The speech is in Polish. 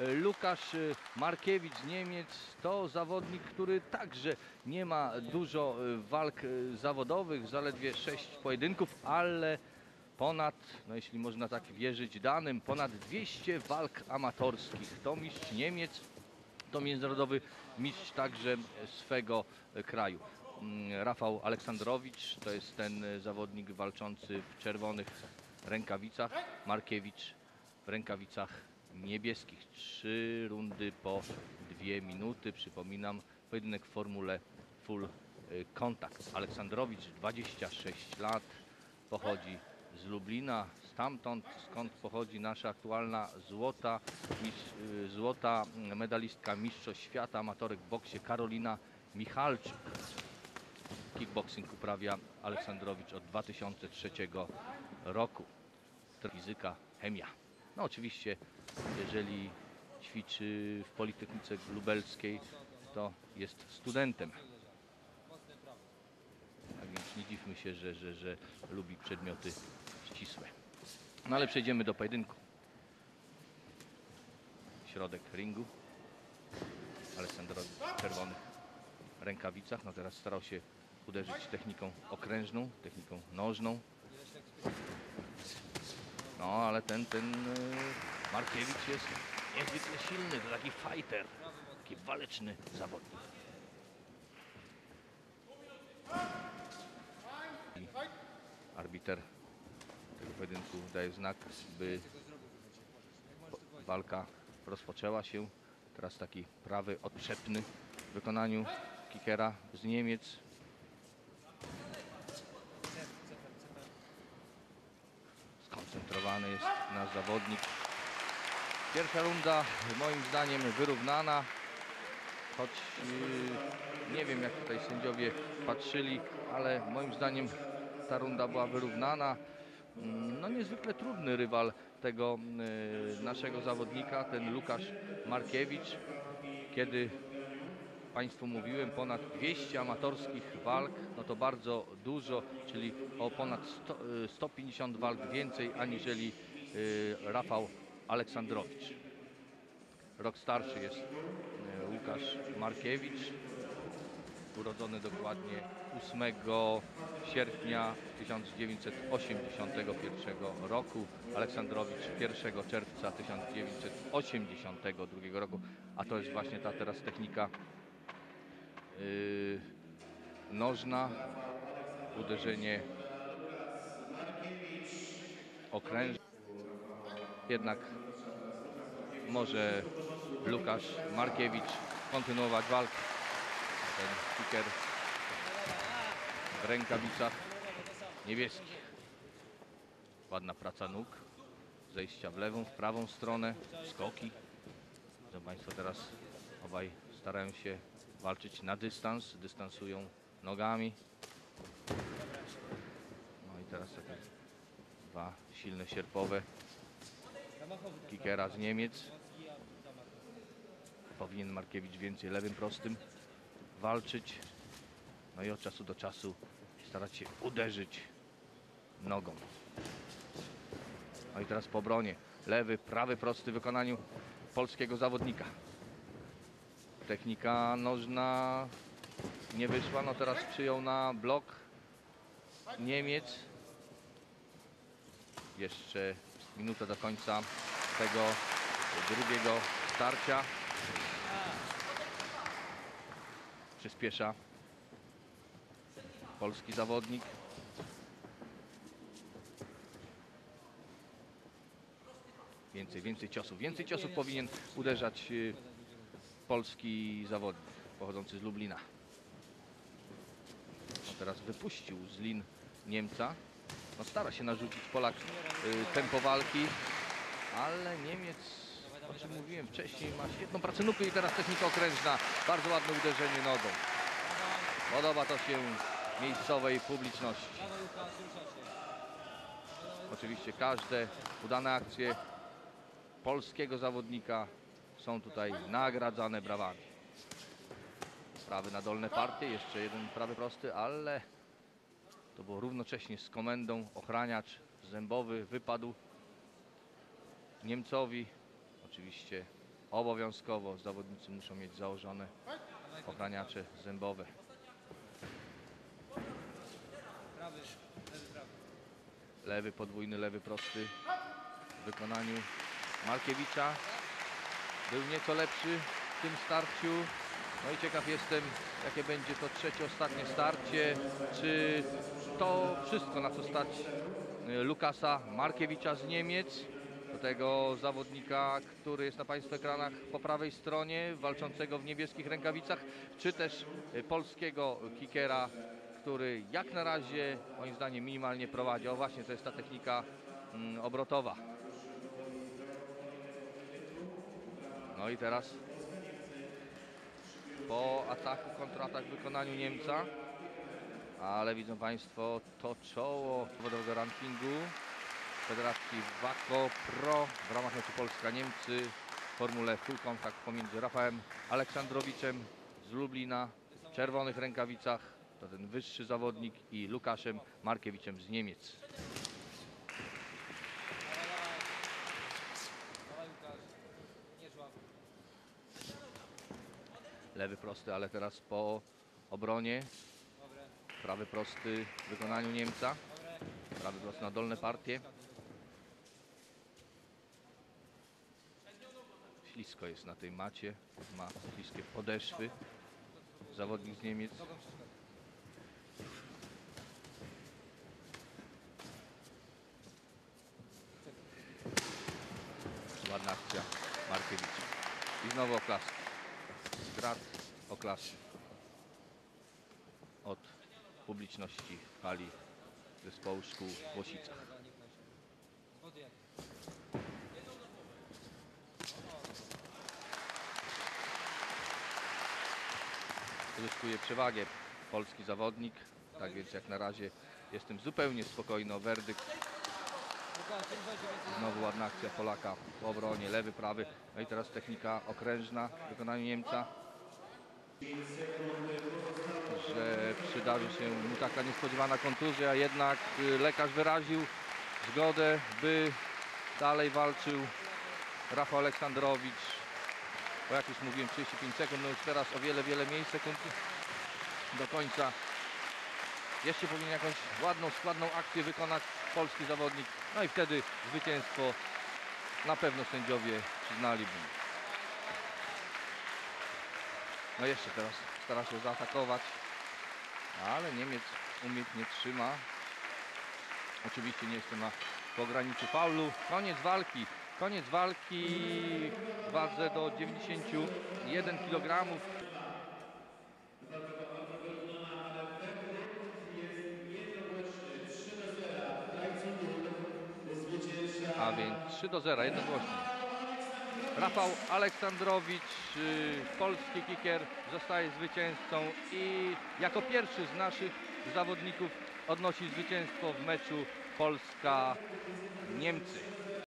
Łukasz Markiewicz, Niemiec, to zawodnik, który także nie ma dużo walk zawodowych, zaledwie 6 pojedynków, ale ponad, no jeśli można tak wierzyć danym, ponad 200 walk amatorskich. To mistrz Niemiec, to międzynarodowy mistrz także swego kraju. Rafał Aleksandrowicz to jest ten zawodnik walczący w czerwonych rękawicach. Markiewicz w rękawicach niebieskich. 3 rundy po 2 minuty. Przypominam, pojedynek w formule full contact. Aleksandrowicz 26 lat, pochodzi z Lublina, stamtąd skąd pochodzi nasza aktualna złota medalistka Mistrzostw Świata amatorek w boksie Karolina Michalczuk. Kickboxing uprawia Aleksandrowicz od 2003 roku. Fizyka, chemia. No oczywiście, jeżeli ćwiczy w Politechnice Lubelskiej, to jest studentem. Tak więc nie dziwmy się, że lubi przedmioty ścisłe. No ale przejdziemy do pojedynku. Środek ringu. Aleksandrowicz w czerwonych rękawicach. No teraz starał się uderzyć techniką okrężną, techniką nożną. No ale ten Markiewicz jest niezwykle silny, to taki fighter, taki waleczny zawodnik. I arbiter tego pojedynku daje znak, by walka rozpoczęła się. Teraz taki prawy odczepny w wykonaniu kickera z Niemiec. Skoncentrowany jest nasz zawodnik. Pierwsza runda moim zdaniem wyrównana, choć nie wiem jak tutaj sędziowie patrzyli, ale moim zdaniem ta runda była wyrównana. No niezwykle trudny rywal tego naszego zawodnika, ten Łukasz Markiewicz. Kiedy Państwu mówiłem, ponad 200 amatorskich walk, no to bardzo dużo, czyli o ponad 150 walk więcej aniżeli Rafał Aleksandrowicz. Rok starszy jest Łukasz Markiewicz, urodzony dokładnie 8 sierpnia 1981 roku. Aleksandrowicz 1 czerwca 1982 roku, a to jest właśnie ta teraz technika nożna, uderzenie okrężne. Jednak może Łukasz Markiewicz kontynuować walkę. Ten kicker w rękawicach niebieskich. Ładna praca nóg, zejścia w lewą, w prawą stronę, skoki. Widzą Państwo, teraz obaj starają się walczyć na dystans, dystansują nogami. No i teraz takie dwa silne sierpowe kickera z Niemiec. Powinien Markiewicz więcej lewym prostym walczyć. No i od czasu do czasu starać się uderzyć nogą. No i teraz po obronie. Lewy, prawy prosty w wykonaniu polskiego zawodnika. Technika nożna nie wyszła. No teraz przyjął na blok Niemiec. Jeszcze minuta do końca tego drugiego starcia. Przyspiesza polski zawodnik. Więcej ciosów. Więcej ciosów powinien uderzać polski zawodnik pochodzący z Lublina. No teraz wypuścił z lin Niemca. No stara się narzucić Polak tempo walki, ale Niemiec, o czym mówiłem wcześniej, ma świetną pracę nóg i teraz technika okrężna. Bardzo ładne uderzenie nogą. Podoba to się miejscowej publiczności. Oczywiście każde udane akcje polskiego zawodnika są tutaj nagradzane brawami. Prawy na dolne partie, jeszcze jeden prawy prosty, ale to było równocześnie z komendą. Ochraniacz zębowy wypadł Niemcowi. Oczywiście obowiązkowo zawodnicy muszą mieć założone ochraniacze zębowe. Lewy podwójny, lewy prosty w wykonaniu Markiewicza. Był nieco lepszy w tym starciu. No i ciekaw jestem, jakie będzie to trzecie, ostatnie starcie. Czy to wszystko, na co stać Lukasa Markiewicza z Niemiec, do tego zawodnika, który jest na Państwa ekranach po prawej stronie, walczącego w niebieskich rękawicach, czy też polskiego kickera, który jak na razie, moim zdaniem, minimalnie prowadzi. O właśnie, to jest ta technika obrotowa. No i teraz po ataku, kontratak w wykonaniu Niemca, ale widzą Państwo to czoło zawodowego rankingu Federacji WAKO Pro w ramach meczu Polska-Niemcy w formule full contact pomiędzy Rafałem Aleksandrowiczem z Lublina w czerwonych rękawicach, to ten wyższy zawodnik, i Lukaszem Markiewiczem z Niemiec. Lewy prosty, ale teraz po obronie. Prawy prosty w wykonaniu Niemca. Prawy prosty na dolne partie. Ślisko jest na tej macie. Ma śliskie podeszwy zawodnik z Niemiec. Ładna akcja Markiewicza. I znowu oklaski. Grat, oklaski od publiczności w hali zespołu szkół w Łosicach. Uzyskuje przewagę polski zawodnik, tak więc jak na razie jestem zupełnie spokojny o werdykt. Znowu ładna akcja Polaka w obronie, lewy, prawy. No i teraz technika okrężna w wykonaniu Niemca. Że przydarzy się mu taka niespodziewana kontuzja, jednak lekarz wyraził zgodę, by dalej walczył Rafał Aleksandrowicz. Bo jak już mówiłem, 35 sekund, no już teraz o wiele mniej sekund do końca. Jeszcze powinien jakąś ładną, składną akcję wykonać polski zawodnik. No i wtedy zwycięstwo na pewno sędziowie przyznaliby. No jeszcze teraz stara się zaatakować, ale Niemiec umiejętnie trzyma. Oczywiście nie jestem na pograniczu faulu. Koniec walki. Koniec walki w wadze do 91 kg. A więc 3-0 jednogłośnie. Rafał Aleksandrowicz, polski kicker, zostaje zwycięzcą i jako pierwszy z naszych zawodników odnosi zwycięstwo w meczu Polska-Niemcy.